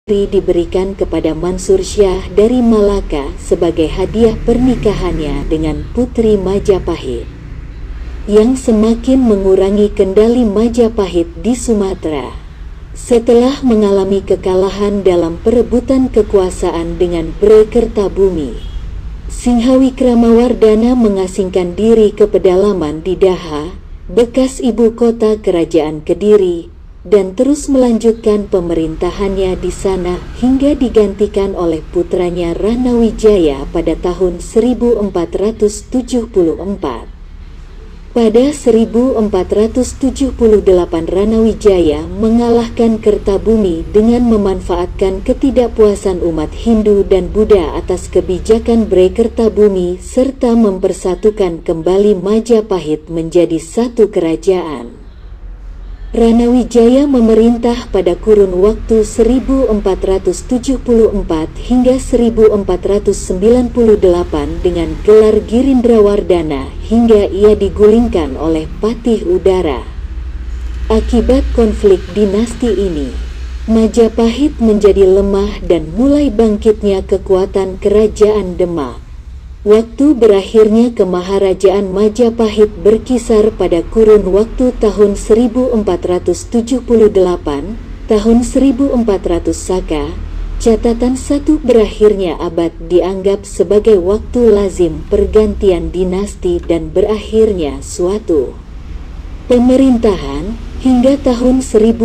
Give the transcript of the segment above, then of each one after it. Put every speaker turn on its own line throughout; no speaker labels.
diberikan kepada Mansur Shah dari Malaka sebagai hadiah pernikahannya dengan Putri Majapahit, yang semakin mengurangi kendali Majapahit di Sumatera. Setelah mengalami kekalahan dalam perebutan kekuasaan dengan Brekertabumi, Singhawikramawardhana mengasingkan diri ke pedalaman di Daha, bekas ibu kota kerajaan Kediri, dan terus melanjutkan pemerintahannya di sana hingga digantikan oleh putranya Ranawijaya pada tahun 1474. Pada 1478 Ranawijaya mengalahkan Kertabumi dengan memanfaatkan ketidakpuasan umat Hindu dan Buddha atas kebijakan Brekertabumi serta mempersatukan kembali Majapahit menjadi satu kerajaan. Ranawijaya memerintah pada kurun waktu 1474 hingga 1498 dengan gelar Girindrawardhana hingga ia digulingkan oleh Patih Udara. Akibat konflik dinasti ini, Majapahit menjadi lemah dan mulai bangkitnya kekuatan kerajaan Demak. Waktu berakhirnya kemaharajaan Majapahit berkisar pada kurun waktu tahun 1478, tahun 1400 Saka. Catatan satu berakhirnya abad dianggap sebagai waktu lazim pergantian dinasti dan berakhirnya suatu pemerintahan hingga tahun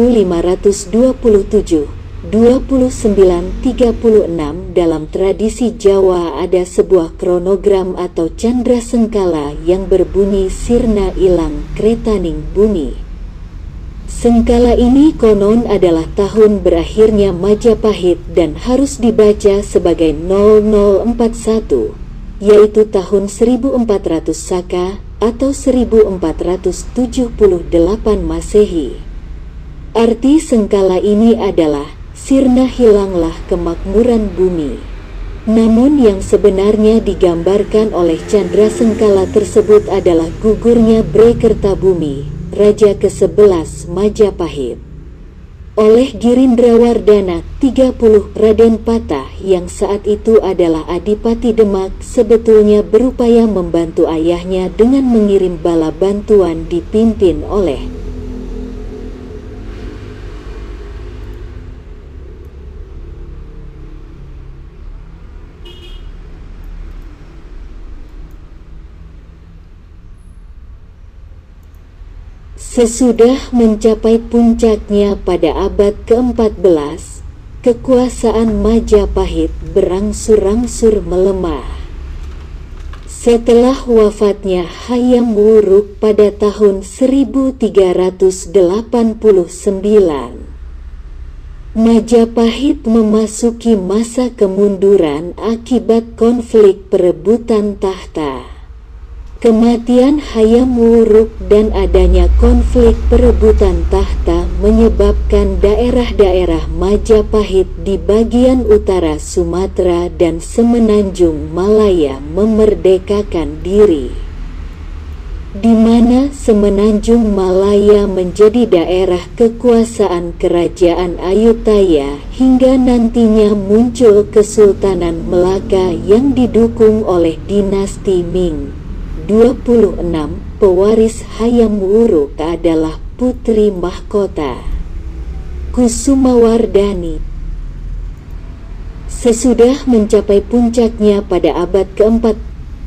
1527. 2936 dalam tradisi Jawa ada sebuah kronogram atau candra sengkala yang berbunyi sirna ilang kretaning bumi. Sengkala ini konon adalah tahun berakhirnya Majapahit dan harus dibaca sebagai 0041, yaitu tahun 1400 Saka atau 1478 Masehi. Arti sengkala ini adalah sirna hilanglah kemakmuran bumi. Namun yang sebenarnya digambarkan oleh candra sengkala tersebut adalah gugurnya Brekertabumi, Raja ke-11 Majapahit, oleh Girindrawardhana 30. Raden Patah yang saat itu adalah Adipati Demak sebetulnya berupaya membantu ayahnya dengan mengirim bala bantuan dipimpin oleh Sesudah mencapai puncaknya pada abad ke-14, kekuasaan Majapahit berangsur-angsur melemah. Setelah wafatnya Hayam Wuruk pada tahun 1389, Majapahit memasuki masa kemunduran akibat konflik perebutan tahta. Kematian Hayam Wuruk dan adanya konflik perebutan tahta menyebabkan daerah-daerah Majapahit di bagian utara Sumatera dan semenanjung Malaya memerdekakan diri, di mana semenanjung Malaya menjadi daerah kekuasaan Kerajaan Ayutthaya hingga nantinya muncul Kesultanan Melaka yang didukung oleh dinasti Ming. 26. Pewaris Hayam Wuruk adalah Putri Mahkota Kusumawardhani. Sesudah mencapai puncaknya pada abad keempat,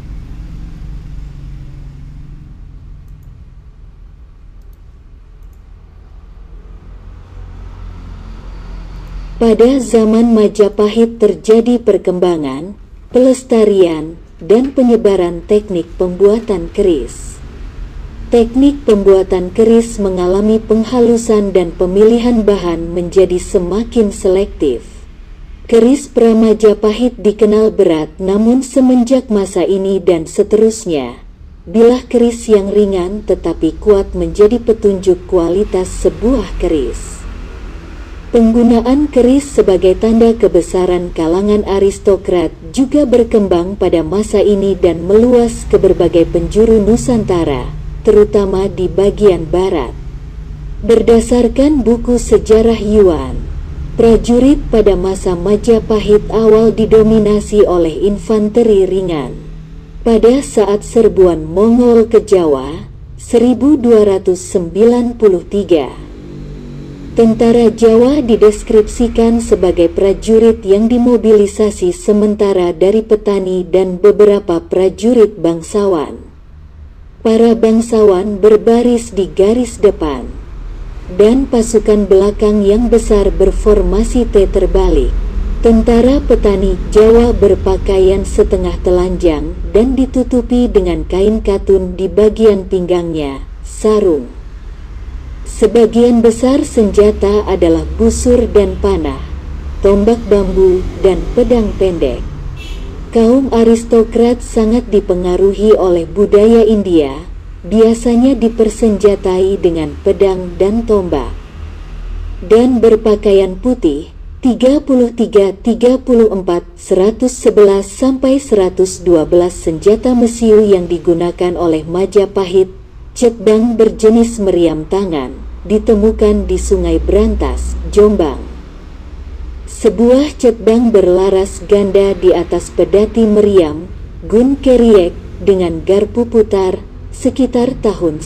pada zaman Majapahit terjadi perkembangan, pelestarian, dan penyebaran teknik pembuatan keris. Teknik pembuatan keris mengalami penghalusan dan pemilihan bahan menjadi semakin selektif. Keris pra-Majapahit dikenal berat, namun semenjak masa ini dan seterusnya, bilah keris yang ringan tetapi kuat menjadi petunjuk kualitas sebuah keris. Penggunaan keris sebagai tanda kebesaran kalangan aristokrat juga berkembang pada masa ini dan meluas ke berbagai penjuru Nusantara, terutama di bagian barat. Berdasarkan buku sejarah Yuan, Prajurit pada masa Majapahit awal didominasi oleh infanteri ringan. Pada saat serbuan Mongol ke Jawa, 1293, tentara Jawa dideskripsikan sebagai prajurit yang dimobilisasi sementara dari petani dan beberapa prajurit bangsawan. Para bangsawan berbaris di garis depan, dan pasukan belakang yang besar berformasi T terbalik. Tentara petani Jawa berpakaian setengah telanjang dan ditutupi dengan kain katun di bagian pinggangnya, sarung. Sebagian besar senjata adalah busur dan panah, tombak bambu, dan pedang pendek. Kaum aristokrat sangat dipengaruhi oleh budaya India, biasanya dipersenjatai dengan pedang dan tombak, dan berpakaian putih. 33, 34, 111 sampai 112 senjata mesiu yang digunakan oleh Majapahit, cetbang berjenis meriam tangan, ditemukan di Sungai Brantas, Jombang. Sebuah cetbang berlaras ganda di atas pedati meriam, gun keriek, dengan garpu putar, sekitar tahun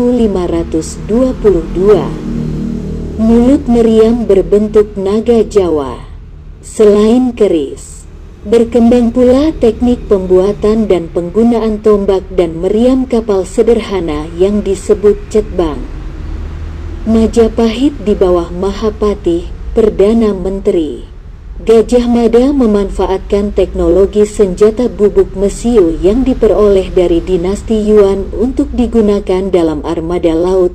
1522. Mulut meriam berbentuk naga Jawa. Selain keris, berkembang pula teknik pembuatan dan penggunaan tombak dan meriam kapal sederhana yang disebut cetbang. Majapahit di bawah Mahapatih, Perdana Menteri Gajah Mada memanfaatkan teknologi senjata bubuk mesiu yang diperoleh dari dinasti Yuan untuk digunakan dalam armada laut.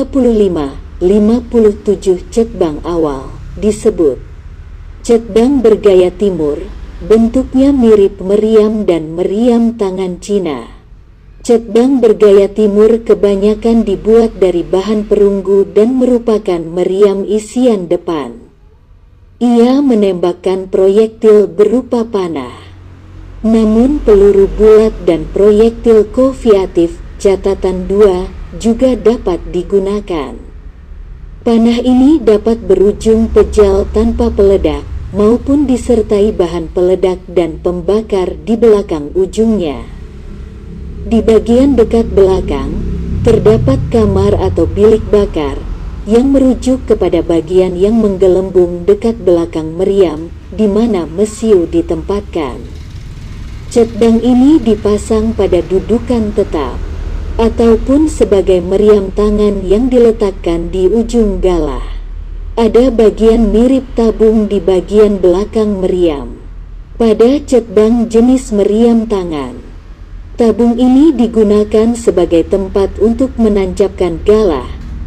57 cetbang awal disebut cetbang bergaya timur, bentuknya mirip meriam dan meriam tangan Cina. Cetbang bergaya timur kebanyakan dibuat dari bahan perunggu dan merupakan meriam isian depan. Ia menembakkan proyektil berupa panah. Namun peluru bulat dan proyektil koviatif catatan 2 juga dapat digunakan. Panah ini dapat berujung pejal tanpa peledak maupun disertai bahan peledak dan pembakar di belakang ujungnya. Di bagian dekat belakang, terdapat kamar atau bilik bakar yang merujuk kepada bagian yang menggelembung dekat belakang meriam di mana mesiu ditempatkan. Cetbang ini dipasang pada dudukan tetap ataupun sebagai meriam tangan yang diletakkan di ujung galah. Ada bagian mirip tabung di bagian belakang meriam. Pada cetbang jenis meriam tangan, tabung ini digunakan sebagai tempat untuk menancapkan galah.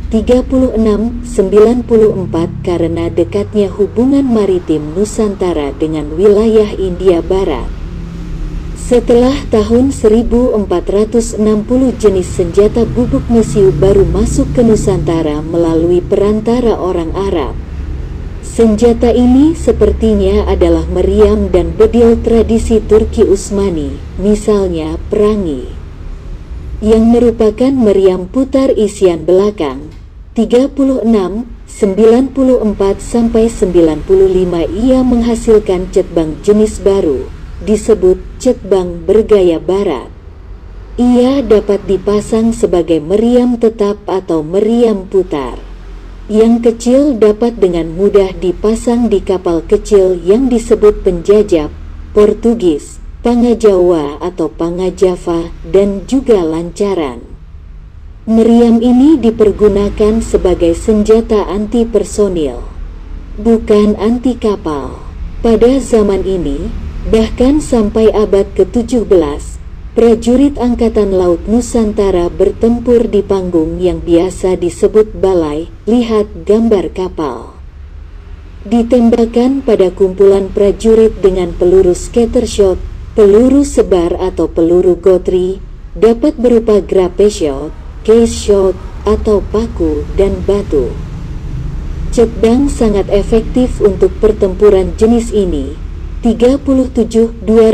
36-94 karena dekatnya hubungan maritim Nusantara dengan wilayah India Barat. Setelah tahun 1460 jenis senjata bubuk mesiu baru masuk ke Nusantara melalui perantara orang Arab. Senjata ini sepertinya adalah meriam dan bedil tradisi Turki Utsmani, misalnya perangi, yang merupakan meriam putar isian belakang. 36, 94 sampai 95 ia menghasilkan cetbang jenis baru, disebut cetbang bergaya barat. Ia dapat dipasang sebagai meriam tetap atau meriam putar. Yang kecil dapat dengan mudah dipasang di kapal kecil yang disebut penjajah, Portugis, Pangajawa atau Pangajava, dan juga lancaran. Meriam ini dipergunakan sebagai senjata anti personil, bukan anti kapal. Pada zaman ini, bahkan sampai abad ke-17, prajurit Angkatan Laut Nusantara bertempur di panggung yang biasa disebut balai. Lihat gambar kapal. Ditembakkan pada kumpulan prajurit dengan peluru scatter shot, peluru sebar atau peluru gotri, dapat berupa grape shot, case shot, atau paku dan batu. Cetbang sangat efektif untuk pertempuran jenis ini, 37,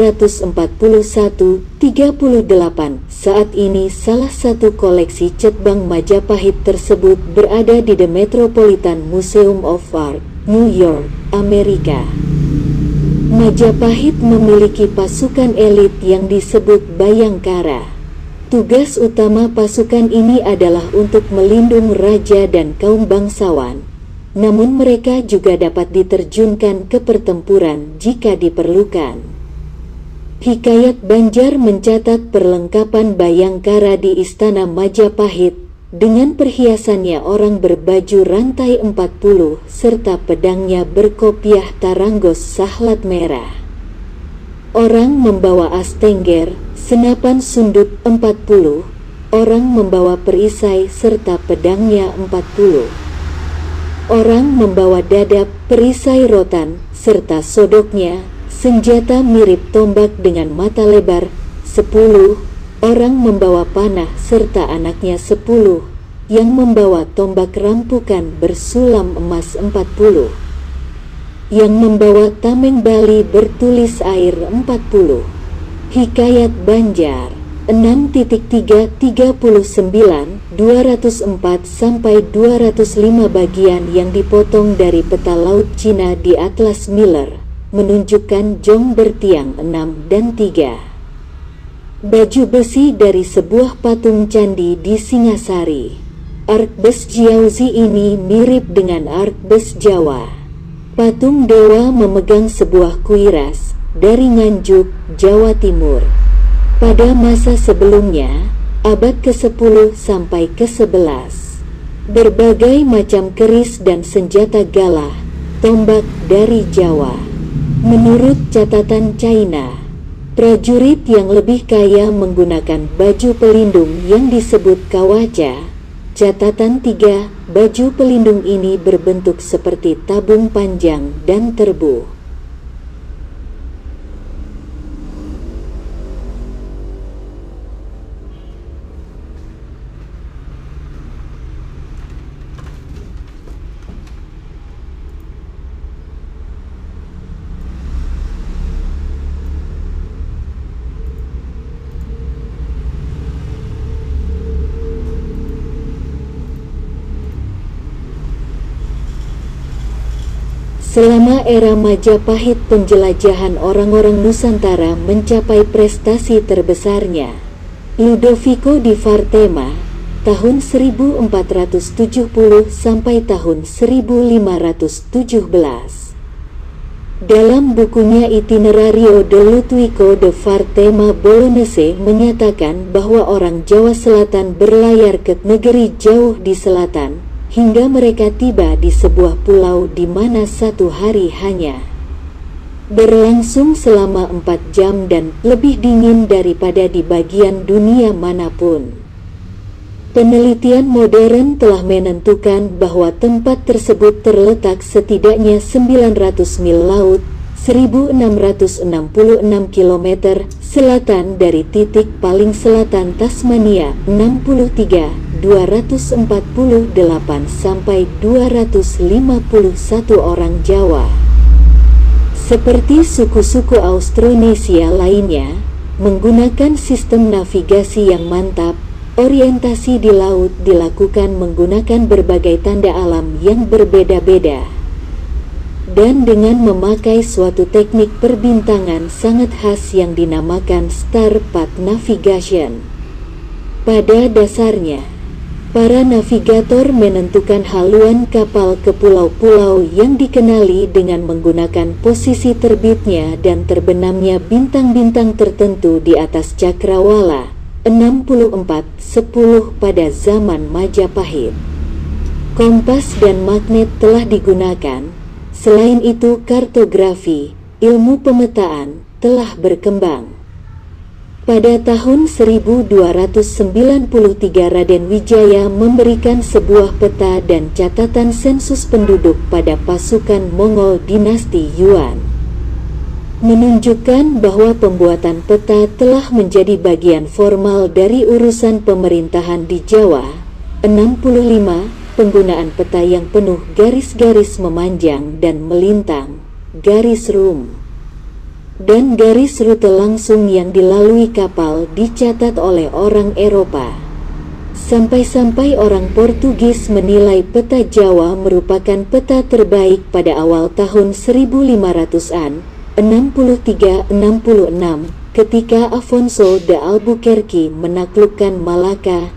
241, 38. Saat ini salah satu koleksi cat bank Majapahit tersebut berada di The Metropolitan Museum of Art, New York, Amerika. Majapahit memiliki pasukan elit yang disebut Bayangkara. Tugas utama pasukan ini adalah untuk melindungi raja dan kaum bangsawan. Namun mereka juga dapat diterjunkan ke pertempuran jika diperlukan. Hikayat Banjar mencatat perlengkapan Bayangkara di Istana Majapahit dengan perhiasannya orang berbaju rantai 40 serta pedangnya berkopiah taranggos sahlat merah. Orang membawa astengger, senapan sundut 40, orang membawa perisai serta pedangnya 40. Orang membawa dadap, perisai rotan, serta sodoknya, senjata mirip tombak dengan mata lebar, 10. Orang membawa panah serta anaknya 10, yang membawa tombak rampukan bersulam emas 40. Yang membawa tameng Bali bertulis air 40. Hikayat Banjar 6.3 39 204 sampai 205 bagian yang dipotong dari peta laut Cina di Atlas Miller menunjukkan jong bertiang 6 dan 3. Baju besi dari sebuah patung candi di Singasari. Arkbes Jiauzi ini mirip dengan Arkbes Jawa. Patung dewa memegang sebuah kuiras dari Nganjuk, Jawa Timur. Pada masa sebelumnya, abad ke-10 sampai ke-11, berbagai macam keris dan senjata galah, tombak dari Jawa. Menurut catatan China, prajurit yang lebih kaya menggunakan baju pelindung yang disebut kawaja. Catatan 3, baju pelindung ini berbentuk seperti tabung panjang dan terbuh. Selama era Majapahit, penjelajahan orang-orang Nusantara mencapai prestasi terbesarnya. Ludovico di Vartema, tahun 1470 sampai tahun 1517. Dalam bukunya Itinerario de Ludovico de Vartema Bolognese menyatakan bahwa orang Jawa Selatan berlayar ke negeri jauh di selatan, hingga mereka tiba di sebuah pulau di mana satu hari hanya berlangsung selama 4 jam dan lebih dingin daripada di bagian dunia manapun. Penelitian modern telah menentukan bahwa tempat tersebut terletak setidaknya 900 mil laut, 1666 km selatan dari titik paling selatan Tasmania, 63 248 sampai 251 orang Jawa. Seperti suku-suku Austronesia lainnya, menggunakan sistem navigasi yang mantap, orientasi di laut dilakukan menggunakan berbagai tanda alam yang berbeda-beda. Dan dengan memakai suatu teknik perbintangan sangat khas yang dinamakan Star Path Navigation. Pada dasarnya, para navigator menentukan haluan kapal ke pulau-pulau yang dikenali dengan menggunakan posisi terbitnya dan terbenamnya bintang-bintang tertentu di atas cakrawala 6410 pada zaman Majapahit. Kompas dan magnet telah digunakan. Selain itu, kartografi, ilmu pemetaan, telah berkembang. Pada tahun 1293 Raden Wijaya memberikan sebuah peta dan catatan sensus penduduk pada pasukan Mongol dinasti Yuan, menunjukkan bahwa pembuatan peta telah menjadi bagian formal dari urusan pemerintahan di Jawa. 65. Penggunaan peta yang penuh garis-garis memanjang dan melintang, garis rum. dan garis rute langsung yang dilalui kapal dicatat oleh orang Eropa. Sampai-sampai orang Portugis menilai peta Jawa merupakan peta terbaik pada awal tahun 1500-an, 63-66, ketika Afonso de Albuquerque menaklukkan Malaka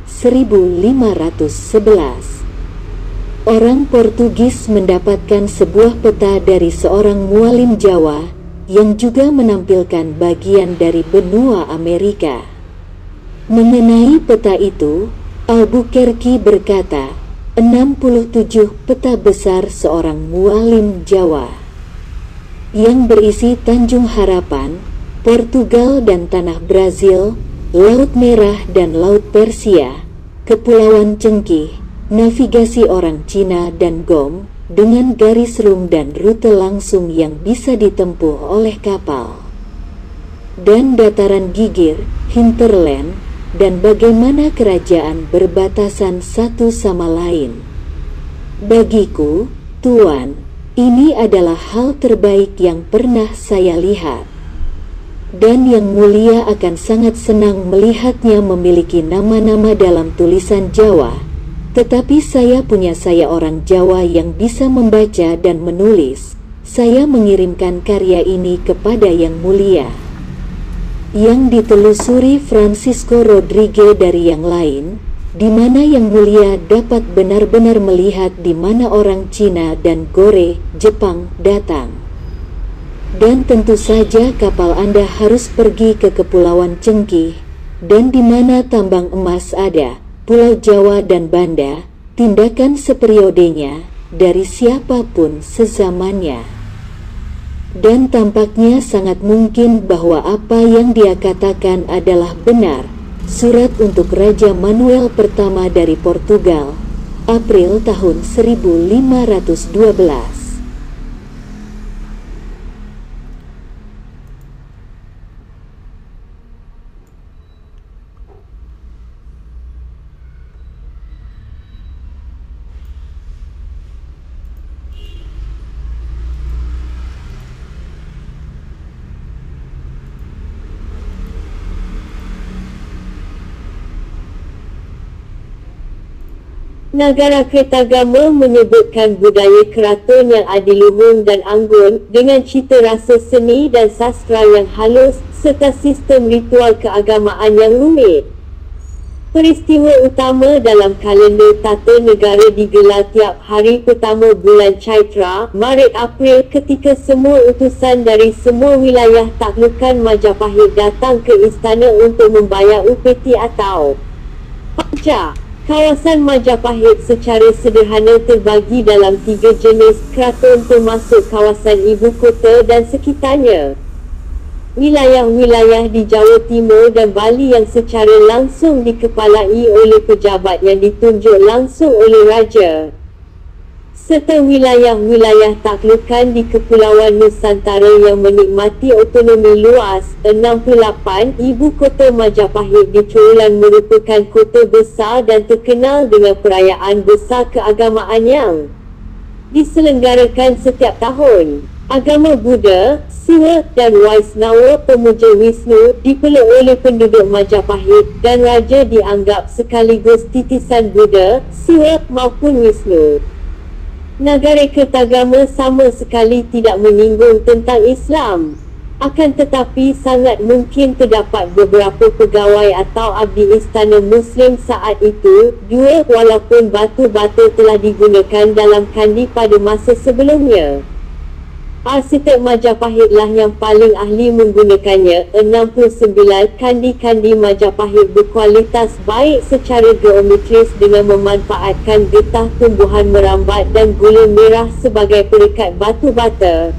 1511. Orang Portugis mendapatkan sebuah peta dari seorang mualim Jawa yang juga menampilkan bagian dari benua Amerika. Mengenai peta itu, Albuquerque berkata, 67 peta besar seorang mualim Jawa, yang berisi Tanjung Harapan, Portugal dan tanah Brazil, Laut Merah dan Laut Persia, Kepulauan Cengkih, navigasi orang Cina dan Gom, dengan garis rum dan rute langsung yang bisa ditempuh oleh kapal, dan dataran gigir, hinterland, dan bagaimana kerajaan berbatasan satu sama lain. Bagiku, Tuan, ini adalah hal terbaik yang pernah saya lihat. Dan Yang Mulia akan sangat senang melihatnya memiliki nama-nama dalam tulisan Jawa. Tetapi saya orang Jawa yang bisa membaca dan menulis. Saya mengirimkan karya ini kepada Yang Mulia, yang ditelusuri Francisco Rodriguez dari yang lain, di mana Yang Mulia dapat benar-benar melihat di mana orang Cina dan Gore, Jepang, datang. Dan tentu saja kapal Anda harus pergi ke Kepulauan Cengkih, dan di mana tambang emas ada, Pulau Jawa dan Banda, tindakan seperiodenya, dari siapapun sezamannya. Dan tampaknya sangat mungkin bahwa apa yang dia katakan adalah benar. Surat untuk Raja Manuel pertama dari Portugal, April tahun 1512.
Nagara Kertagama menyebutkan budaya keraton yang adiluhung dan anggun dengan cita rasa seni dan sastra yang halus serta sistem ritual keagamaan yang rumit. Peristiwa utama dalam kalender tata negara digelar tiap hari pertama bulan Chaitra, Maret-April, ketika semua utusan dari semua wilayah taklukan Majapahit datang ke istana untuk membayar upeti atau pajak. Kawasan Majapahit secara sederhana terbagi dalam 3 jenis keraton termasuk kawasan ibu kota dan sekitarnya. Wilayah-wilayah di Jawa Timur dan Bali yang secara langsung dikepalai oleh pejabat yang ditunjuk langsung oleh Raja, serta wilayah-wilayah taklukan di Kepulauan Nusantara yang menikmati otonomi luas. 68. Ibu kota Majapahit di Corulan merupakan kota besar dan terkenal dengan perayaan besar keagamaan yang diselenggarakan setiap tahun. Agama Buddha, Siwa dan Waisnawa pemuja Wisnu dipeluk oleh penduduk Majapahit, dan Raja dianggap sekaligus titisan Buddha, Siwa maupun Wisnu. Nagara Kertagama sama sekali tidak menyinggung tentang Islam. Akan tetapi sangat mungkin terdapat beberapa pegawai atau abdi istana Muslim saat itu. 2. Walaupun batu bata telah digunakan dalam kandi pada masa sebelumnya, arsitek Majapahitlah yang paling ahli menggunakannya. 69. Kandi-kandi Majapahit berkualitas baik secara geometris dengan memanfaatkan getah tumbuhan merambat dan gula merah sebagai perekat batu bata.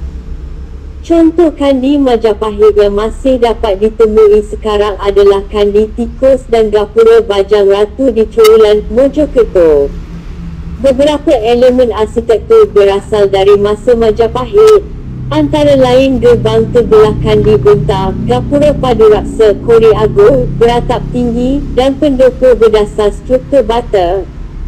Contoh kandi Majapahit yang masih dapat ditemui sekarang adalah kandi tikus dan gapura Bajang Ratu di Corulan, Mojokerto. Beberapa elemen arsitektur berasal dari masa Majapahit, antara lain gerbang terbelah kandi buntar, gapura padu raksa kori agung beratap tinggi, dan pendopo berdasar struktur bata.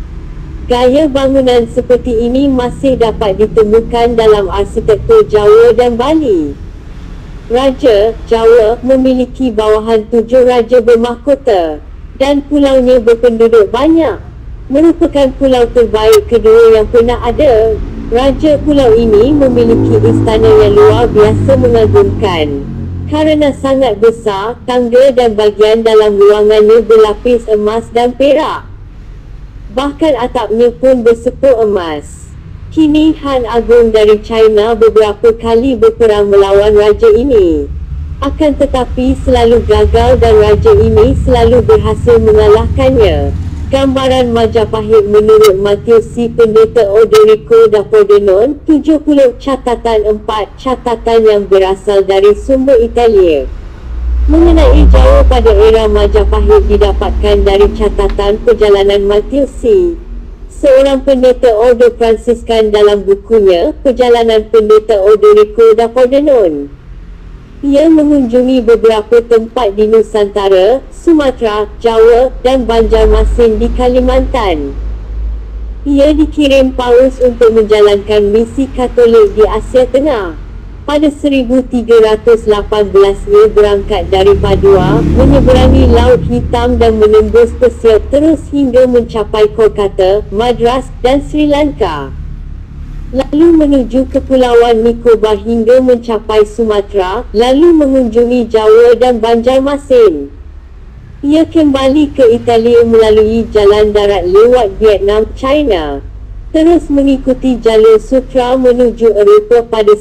Gaya bangunan seperti ini masih dapat ditemukan dalam arsitektur Jawa dan Bali. Raja Jawa memiliki bawahan 7 raja bermahkota dan pulaunya berpenduduk banyak. Merupakan pulau terbaik kedua yang pernah ada. Raja pulau ini memiliki istana yang luar biasa mengagumkan. Karena sangat besar, tangga dan bahagian dalam ruangannya berlapis emas dan perak. Bahkan atapnya pun bersepuk emas. Kini Han Agung dari China beberapa kali berperang melawan raja ini. Akan tetapi selalu gagal dan raja ini selalu berhasil mengalahkannya. Gambaran Majapahit menurut Matius C. Pendeta Odorico da Pordenone, 70 catatan 4 catatan yang berasal dari sumber Italia. Mengenai Jawa pada era Majapahit didapatkan dari catatan perjalanan Matius C. seorang pendeta Ordo Fransiskan dalam bukunya, Perjalanan Pendeta Odorico da Pordenone. Ia mengunjungi beberapa tempat di Nusantara, Sumatera, Jawa, dan Banjarmasin di Kalimantan. Ia dikirim Paus untuk menjalankan misi Katolik di Asia Tengah. Pada 1318 ia berangkat dari Padua, menyeberangi Laut Hitam dan menembus Persia terus hingga mencapai Kolkata, Madras, dan Sri Lanka. Lalu menuju Kepulauan Nicobar hingga mencapai Sumatera, lalu mengunjungi Jawa dan Banjarmasin. Ia kembali ke Italia melalui jalan darat lewat Vietnam, China. Terus mengikuti jalur Sutra menuju Eropah pada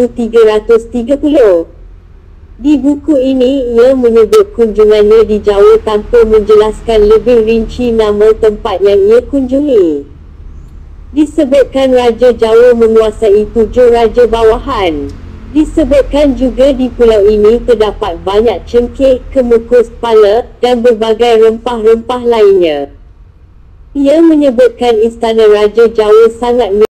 1330. Di buku ini, ia menyebut kunjungannya di Jawa tanpa menjelaskan lebih rinci nama tempat yang ia kunjungi. Disebutkan Raja Jawa menguasai 7 raja bawahan. Disebutkan juga di pulau ini terdapat banyak cengkeh, kemukus, pala, dan berbagai rempah-rempah lainnya. Ia menyebutkan istana Raja Jawa sangat